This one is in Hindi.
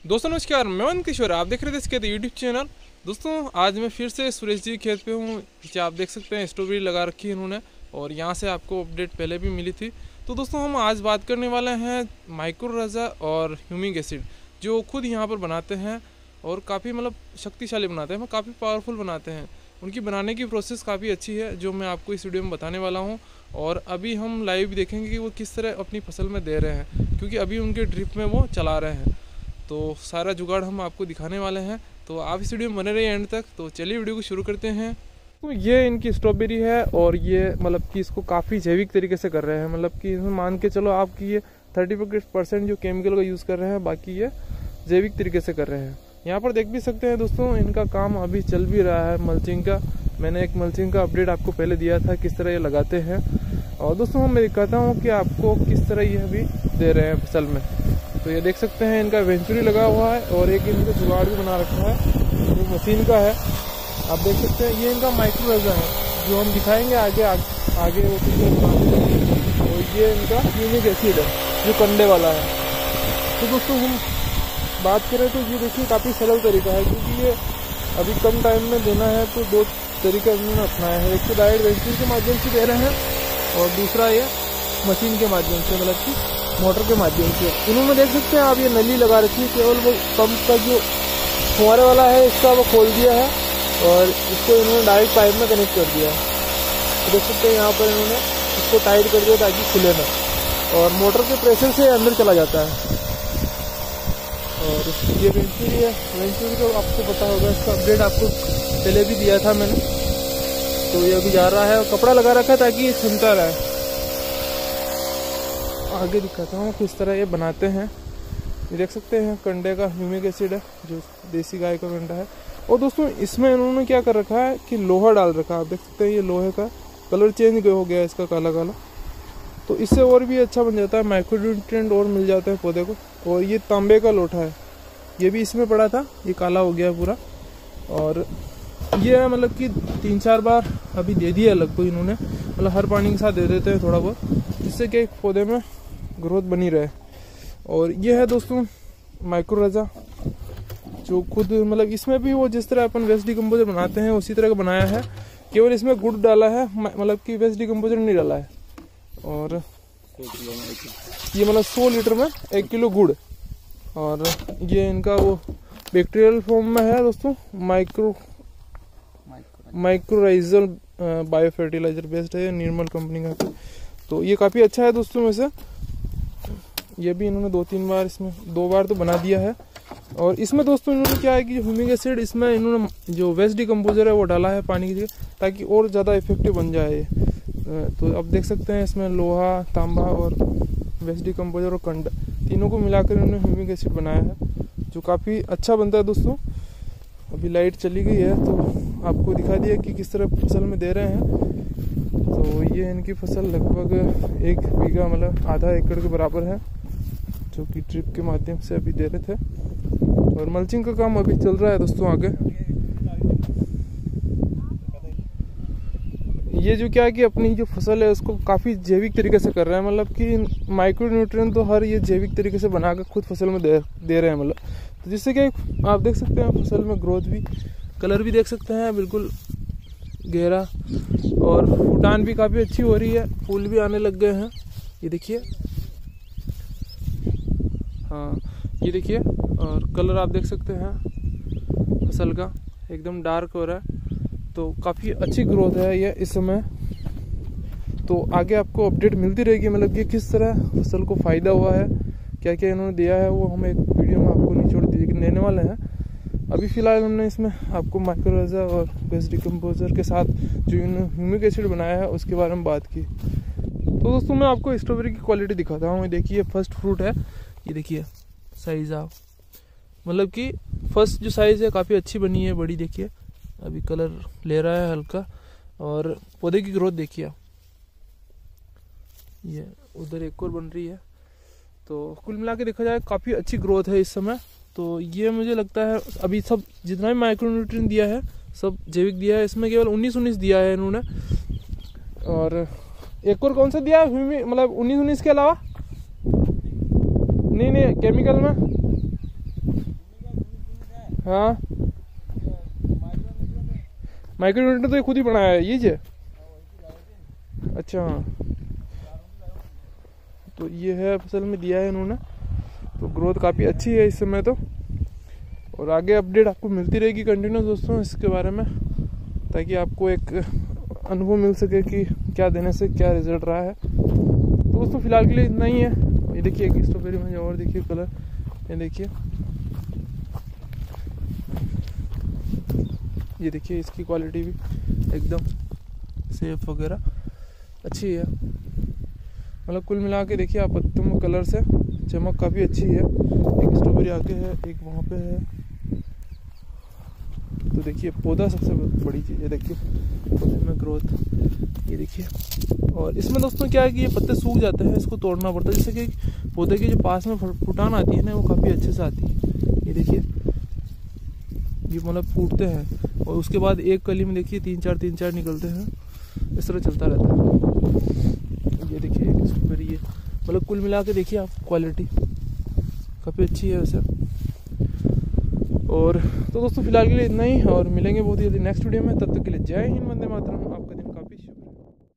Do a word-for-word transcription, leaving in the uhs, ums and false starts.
दोस्तों नमस्कार, मैं मन किशोर, आप देख रहे थे इसके यूट्यूब चैनल। दोस्तों आज मैं फिर से सुरेश जी खेत पे हूँ। नीचे आप देख सकते हैं स्ट्रॉबेरी लगा रखी है इन्होंने, और यहाँ से आपको अपडेट पहले भी मिली थी। तो दोस्तों हम आज बात करने वाले हैं माइक्रोरजा और ह्यूमिक एसिड, जो खुद यहाँ पर बनाते हैं और काफ़ी मतलब शक्तिशाली बनाते हैं, काफ़ी पावरफुल बनाते हैं। उनकी बनाने की प्रोसेस काफ़ी अच्छी है, जो मैं आपको इस वीडियो में बताने वाला हूँ। और अभी हम लाइव देखेंगे कि वो किस तरह अपनी फसल में दे रहे हैं, क्योंकि अभी उनके ड्रिप में वो चला रहे हैं। तो सारा जुगाड़ हम आपको दिखाने वाले हैं, तो आप इस वीडियो में बने रहिए एंड तक। तो चलिए वीडियो को शुरू करते हैं। तो ये इनकी स्ट्रॉबेरी है, और ये मतलब कि इसको काफ़ी जैविक तरीके से कर रहे हैं। मतलब कि मान के चलो आपकी ये थर्टी परसेंट जो केमिकल का यूज़ कर रहे हैं, बाकी ये जैविक तरीके से कर रहे हैं। यहाँ पर देख भी सकते हैं दोस्तों, इनका काम अभी चल भी रहा है मल्चिंग का। मैंने एक मल्चिंग का अपडेट आपको पहले दिया था, किस तरह ये लगाते हैं। और दोस्तों मैं दिखाता हूँ कि आपको किस तरह ये अभी दे रहे हैं फसल में। तो ये देख सकते हैं इनका वेंचुरी लगा हुआ है, और एक इनका जुगाड़ भी बना रखा है जो मशीन का है। आप देख सकते हैं ये इनका माइक्रोरजा है, जो हम दिखाएंगे आगे आगे, आगे वो और ये इनका ह्यूमिक एसिड है जो कंडे वाला है। तो दोस्तों हम बात करें तो ये देखिए काफ़ी सरल तरीका है, क्योंकि ये अभी कम टाइम में देना है। तो दो तरीका इन्होंने अपनाया है, एक तो डायरेक्ट वेंचुरी के माध्यम से दे रहे हैं, और दूसरा ये मशीन के माध्यम से, मतलब कि मोटर के माध्यम से। इन्होंने देख सकते हैं आप ये नली लगा रखी है, केवल वो पंप का जो फुहारे वाला है इसका वो खोल दिया है, और इसको इन्होंने डायरेक्ट पाइप में कनेक्ट कर दिया है। तो देख सकते हैं यहाँ पर इन्होंने इसको टाइट कर दिया ताकि खुले ना, और मोटर के प्रेशर से अंदर चला जाता है। और ये वेंचुरी है, वेंचुरी का आपको पता होगा, इसका अपडेट आपको पहले भी दिया था मैंने। तो ये अभी जा रहा है, और कपड़ा लगा रखा है ताकि ये सुनता रहे। आगे दिखाता हूँ किस तरह ये बनाते हैं। ये देख सकते हैं कंडे का ह्यूमिक एसिड है, जो देसी गाय का कंडा है। और दोस्तों इसमें इन्होंने क्या कर रखा है कि लोहा डाल रखा है। आप देख सकते हैं ये लोहे का कलर चेंज हो गया है इसका, काला काला। तो इससे और भी अच्छा बन जाता है, माइक्रोन्यूट्रिएंट और मिल जाते हैं पौधे को। और ये तांबे का लोटा है, ये भी इसमें पड़ा था, ये काला हो गया पूरा। और ये मतलब कि तीन चार बार अभी दे दिया लगभग इन्होंने, मतलब हर पानी के साथ दे देते हैं थोड़ा बहुत, जिससे कि एक पौधे में ग्रोथ बनी रहे। और ये है दोस्तों माइक्रोरजा, जो खुद मतलब इसमें भी वो जिस तरह अपन वेस्ट डिकम्पोजर बनाते हैं उसी तरह का बनाया है, केवल इसमें गुड़ डाला है, मतलब कि वेस्ट डिकम्पोजर नहीं डाला है। और ये मतलब सौ लीटर में एक किलो गुड़। और ये इनका वो बैक्टीरियल फॉर्म में है दोस्तों, micro mycorrhizal bio fertilizer based है, निर्मल कंपनी का। तो ये काफ़ी अच्छा है दोस्तों में से। ये भी इन्होंने दो तीन बार इसमें दो बार तो बना दिया है। और इसमें दोस्तों इन्होंने क्या है कि ह्यूमिक एसिड इसमें इन्होंने जो वेस्ट डिकम्पोजर है वो डाला है पानी की जगह, ताकि और ज़्यादा इफेक्टिव बन जाए। तो अब देख सकते हैं इसमें लोहा, तांबा और वेस्ट डिकम्पोजर और कंड तीनों को मिलाकर इन्होंने ह्यूमिक एसिड बनाया है, जो काफ़ी अच्छा बनता है दोस्तों। अभी लाइट चली गई है तो आपको दिखा दिया कि किस तरह फसल में दे रहे हैं। तो ये इनकी फसल लगभग एक बीघा मतलब आधा एकड़ के बराबर है, जो कि ड्रिप के माध्यम से अभी दे रहे थे। और मल्चिंग का काम अभी चल रहा है दोस्तों आगे। ये जो क्या है कि अपनी जो फसल है उसको काफ़ी जैविक तरीके से कर रहे हैं, मतलब कि माइक्रो न्यूट्रिएंट तो हर ये जैविक तरीके से बनाकर खुद फसल में दे दे रहे हैं। मतलब तो जिससे कि आप देख सकते हैं फसल में ग्रोथ भी, कलर भी देख सकते हैं बिल्कुल गहरा, और फुटान भी काफ़ी अच्छी हो रही है, फूल भी आने लग गए हैं। ये देखिए, हाँ ये देखिए, और कलर आप देख सकते हैं फसल का एकदम डार्क हो रहा है। तो काफ़ी अच्छी ग्रोथ है ये इस समय। तो आगे आपको अपडेट मिलती रहेगी, मतलब कि किस तरह फसल को फ़ायदा हुआ है, क्या क्या इन्होंने दिया है, वो हम एक वीडियो में आपको निचोड़ देने वाले हैं। अभी फ़िलहाल हमने इसमें आपको माइक्रोरजा और वेस्ट डिकम्पोजर के साथ जो इन्होंने ह्यूमिक एसिड बनाया है उसके बारे में बात की। तो दोस्तों मैं आपको स्ट्रॉबेरी की क्वालिटी दिखाता हूँ। देखिए फर्स्ट फ्रूट है, ये देखिए साइज़ आप, मतलब कि फर्स्ट जो साइज़ है काफ़ी अच्छी बनी है, बड़ी। देखिए अभी कलर ले रहा है हल्का, और पौधे की ग्रोथ देखिए, ये उधर एक और बन रही है। तो कुल मिला के देखा जाए काफ़ी अच्छी ग्रोथ है इस समय। तो ये मुझे लगता है अभी सब जितना भी माइक्रोन्यूट्रिएंट दिया है सब जैविक दिया है, इसमें केवल उन्नीस उन्नीस दिया है इन्होंने। और एक और कौन सा दिया है मतलब उन्नीस उन्नीस के अलावा? नहीं नहीं केमिकल में हाँ माइक्रोन्यूट्रिएंट तो ये खुद ही बनाया है ये जे। अच्छा तो ये है फसल में दिया है इन्होंने, तो ग्रोथ काफ़ी अच्छी है इस समय तो। और आगे अपडेट आपको मिलती रहेगी कंटिन्यूस दोस्तों इसके बारे में, ताकि आपको एक अनुभव मिल सके कि क्या देने से क्या रिजल्ट रहा है। तो दोस्तों फिलहाल के लिए इतना ही है। ये देखिए एक स्ट्रॉबेरी में और देखिए कलर, ये देखिए ये देखिए इसकी क्वालिटी भी एकदम सेफ वगैरह अच्छी है। मतलब कुल मिला के देखिए आप पत्तों में कलर से चमक काफ़ी अच्छी है। एक स्ट्रॉबेरी आगे है, एक वहाँ पे है। तो देखिए पौधा सबसे बड़ी चीज़ है, देखिए पौधे में ग्रोथ ये देखिए। और इसमें दोस्तों क्या है कि ये पत्ते सूख जाते हैं, इसको तोड़ना पड़ता है, जैसे कि पौधे के जो पास में फुटान आती है ना वो काफ़ी अच्छे से आती है। ये देखिए ये मतलब फूटते हैं और उसके बाद एक कली में देखिए तीन चार तीन चार निकलते हैं, इस तरह चलता रहता है। ये देखिए एक स्ट्रॉबेरी है, मतलब कुल मिला के देखिए आप क्वालिटी काफ़ी अच्छी है वैसे। और तो दोस्तों फिलहाल के लिए इतना ही, और मिलेंगे बहुत ही जल्दी नेक्स्ट वीडियो में। तब तक के लिए जय हिंद, वंदे मातरम। आपका दिन काफ़ी